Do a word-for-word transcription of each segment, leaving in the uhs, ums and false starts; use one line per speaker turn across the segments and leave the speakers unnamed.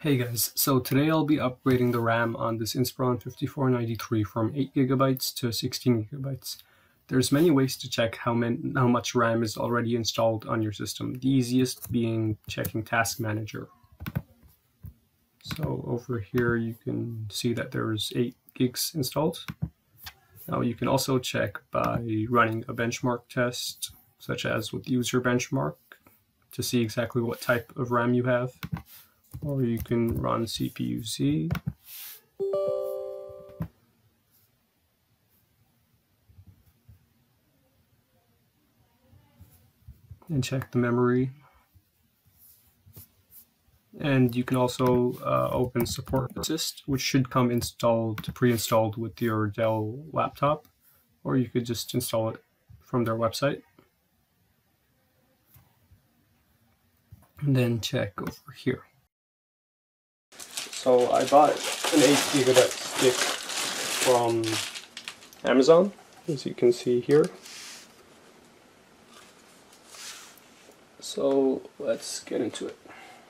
Hey guys, so today I'll be upgrading the RAM on this Inspiron fifty-four ninety-three from eight gigabytes to sixteen gigabytes. There's many ways to check how, many, how much RAM is already installed on your system, the easiest being checking Task Manager. So over here you can see that there's eight gigs installed. Now you can also check by running a benchmark test, such as with user benchmark, to see exactly what type of RAM you have. Or you can run C P U Z. And check the memory. And you can also uh, open Support Assist, which should come installed, pre-installed with your Dell laptop, or you could just install it from their website. And then check over here. So I bought an eight gigabyte stick from Amazon, as you can see here. So let's get into it.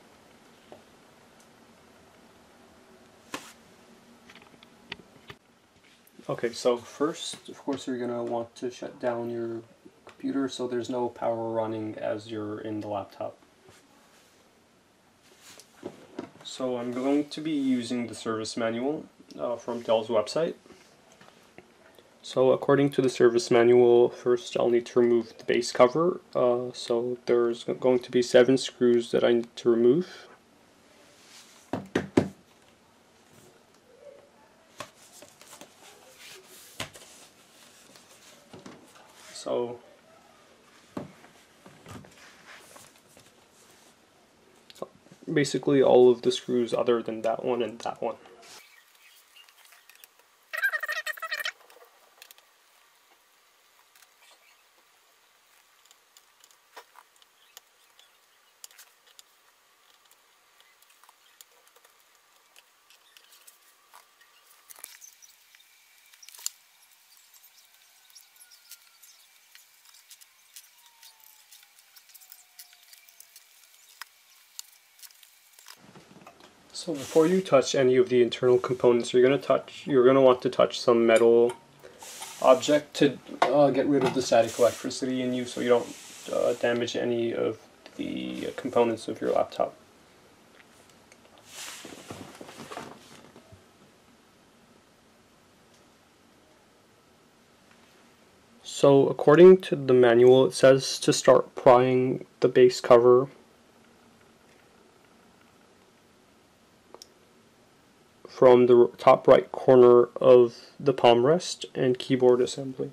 Okay, so first, of course, you're going to want to shut down your computer so there's no power running as you're in the laptop. So I'm going to be using the service manual uh, from Dell's website. So according to the service manual, first I'll need to remove the base cover. Uh, so there's going to be seven screws that I need to remove. So basically all of the screws other than that one and that one. So before you touch any of the internal components, you're gonna touch. You're gonna want to touch some metal object to uh, get rid of the static electricity in you, so you don't uh, damage any of the components of your laptop. So according to the manual, it says to start prying the base cover from the top right corner of the palm rest and keyboard assembly.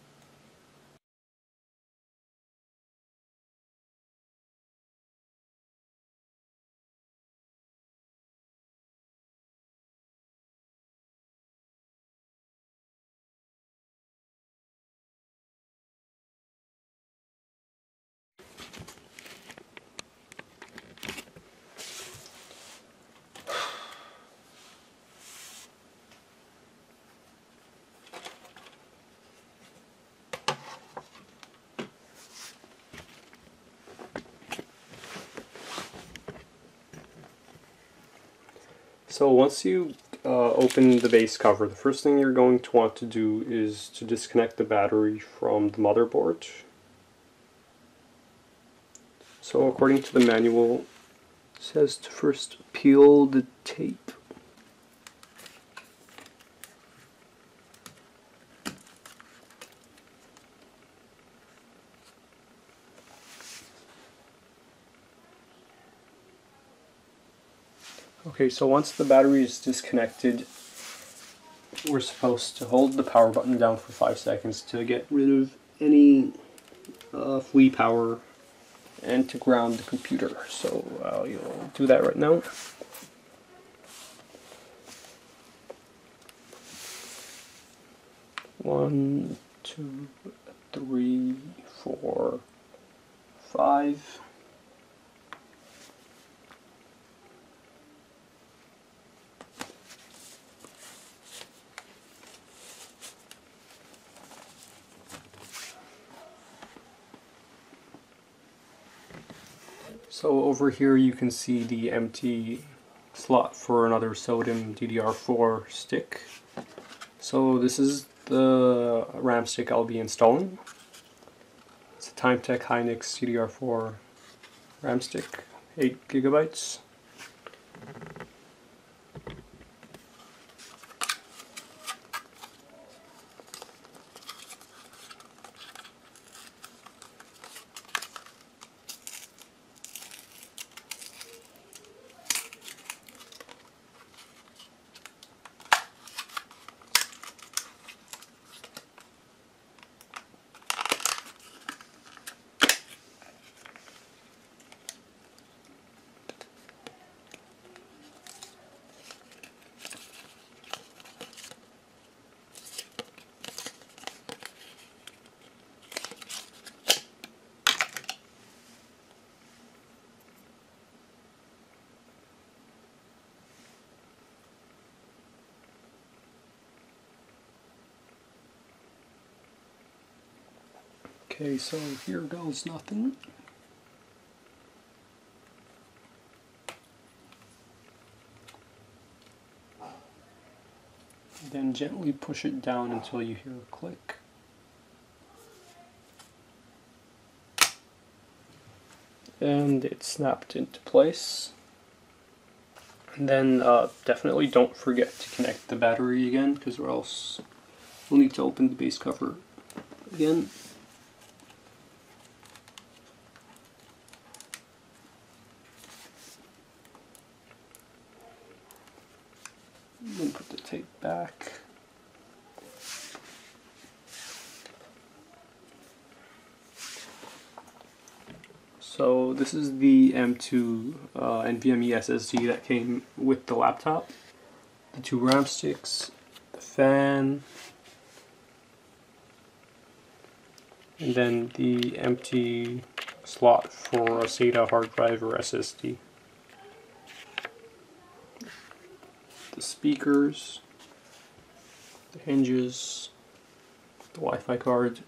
So once you uh, open the base cover, the first thing you're going to want to do is to disconnect the battery from the motherboard. So according to the manual, it says to first peel the tape. Okay, so once the battery is disconnected, we're supposed to hold the power button down for five seconds to get rid of any uh, flea power and to ground the computer. So I'll uh, do that right now. One, two, three, four, five. So over here you can see the empty slot for another sodium D D R four stick. So this is the RAM stick I'll be installing. It's a Timetech Hynix D D R four RAM stick, eight gigabytes. Okay, so here goes nothing. Then gently push it down until you hear a click. And it snapped into place. And then uh, definitely don't forget to connect the battery again, because or else we'll need to open the base cover again. Then put the tape back. So this is the M two uh, NVMe S S D that came with the laptop. The two RAM sticks, the fan, and then the empty slot for a SATA hard drive or S S D. The speakers, the hinges, the Wi-Fi card,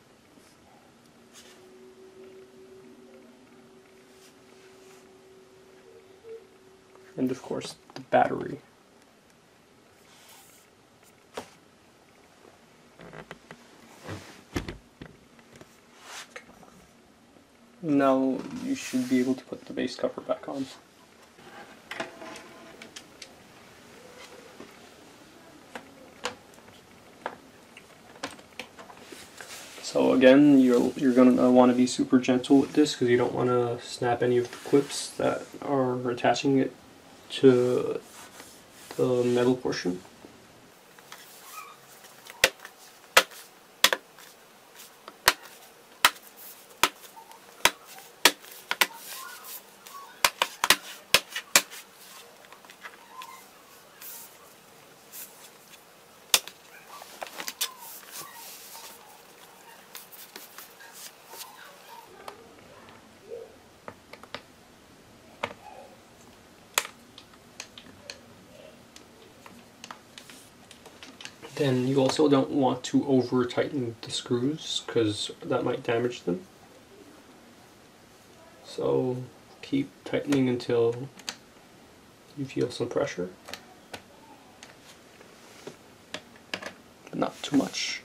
and of course the battery. Now you should be able to put the base cover back on. So again, you're, you're going to want to be super gentle with this because you don't want to snap any of the clips that are attaching it to the metal portion. Then you also don't want to over tighten the screws because that might damage them. So keep tightening until you feel some pressure, but not too much.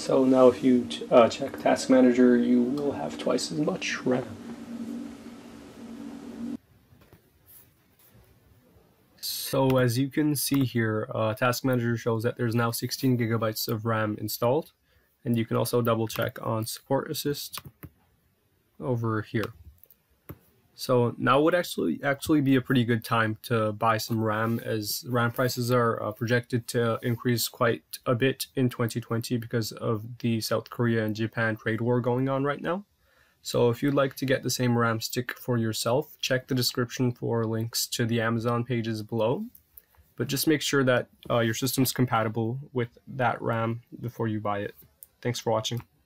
So now if you ch uh, check Task Manager, you will have twice as much RAM. So as you can see here, uh, Task Manager shows that there's now sixteen gigabytes of RAM installed, and you can also double check on Support Assist over here. So now would actually actually be a pretty good time to buy some RAM, as RAM prices are uh, projected to increase quite a bit in twenty twenty because of the South Korea and Japan trade war going on right now. So if you'd like to get the same RAM stick for yourself, check the description for links to the Amazon pages below. But just make sure that uh, your system's compatible with that RAM before you buy it. Thanks for watching.